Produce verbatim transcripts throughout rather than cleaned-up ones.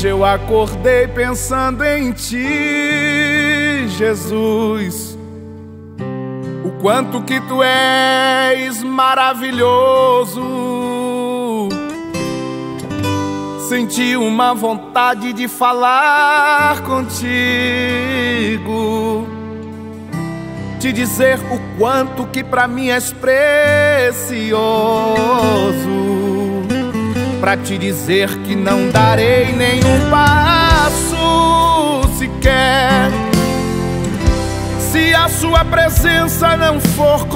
Hoje eu acordei pensando em Ti, Jesus. O quanto que Tu és maravilhoso. Senti uma vontade de falar contigo, te dizer o quanto que pra mim és precioso, pra te dizer que não darei nenhum passo sequer se a sua presença não for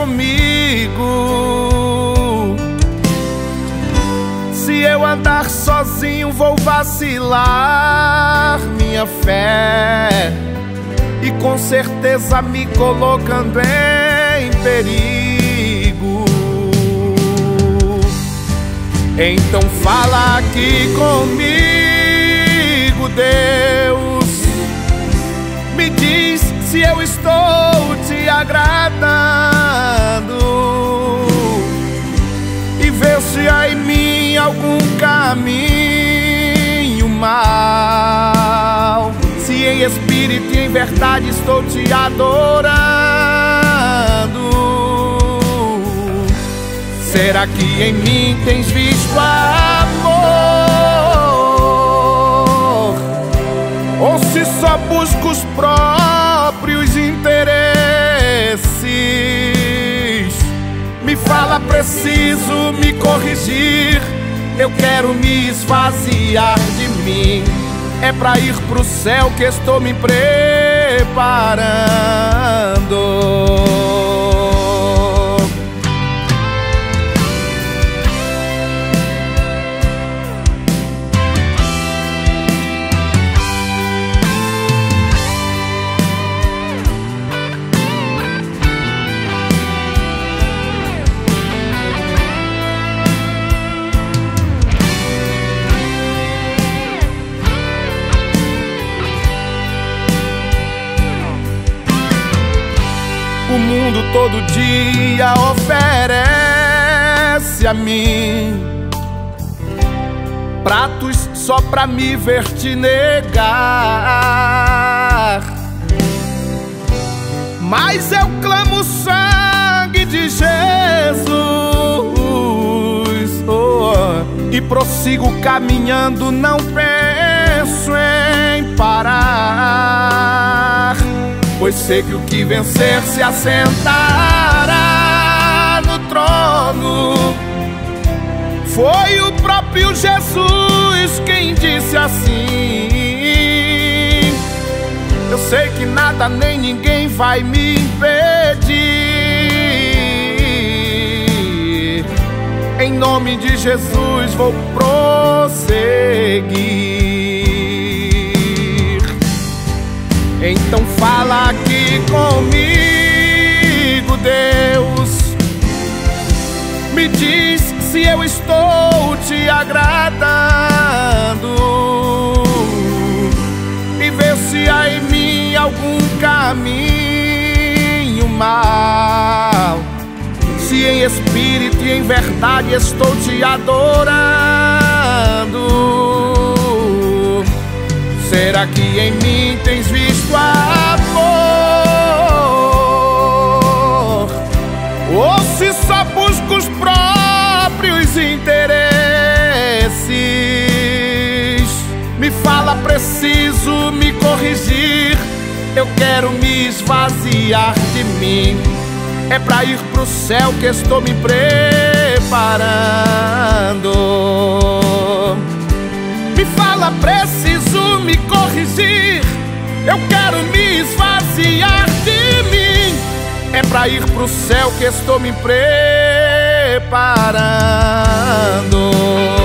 comigo. Se eu andar sozinho vou vacilar minha fé e com certeza me colocando em perigo. Então fala aqui comigo, Deus. Me diz se eu estou te agradando e vê se há em mim algum caminho mau. Se em espírito e em verdade estou te adorando, será que em mim tens visto amor? Ou se só busco os próprios interesses? Me fala, preciso me corrigir. Eu quero me esvaziar de mim. É pra ir pro céu que estou me preparando. O mundo todo dia oferece a mim pratos só pra me ver te negar, mas eu clamo o sangue de Jesus, oh, e prossigo caminhando, não penso em parar, pois sei que o que vencer se assentará no trono. Foi o próprio Jesus quem disse assim. Eu sei que nada nem ninguém vai me impedir. Em nome de Jesus vou prosseguir. Então fala aqui comigo, Deus. Me diz se eu estou te agradando e vê se há em mim algum caminho mau. Se em espírito e em verdade estou te adorando, será que em mim tens visto amor? Ou se só busco os próprios interesses? Me fala, preciso me corrigir. Eu quero me esvaziar de mim. É pra ir pro céu que estou me preparando. Me fala, preciso me corrigir. Eu quero me esvaziar de mim. É pra ir pro céu que estou me preparando.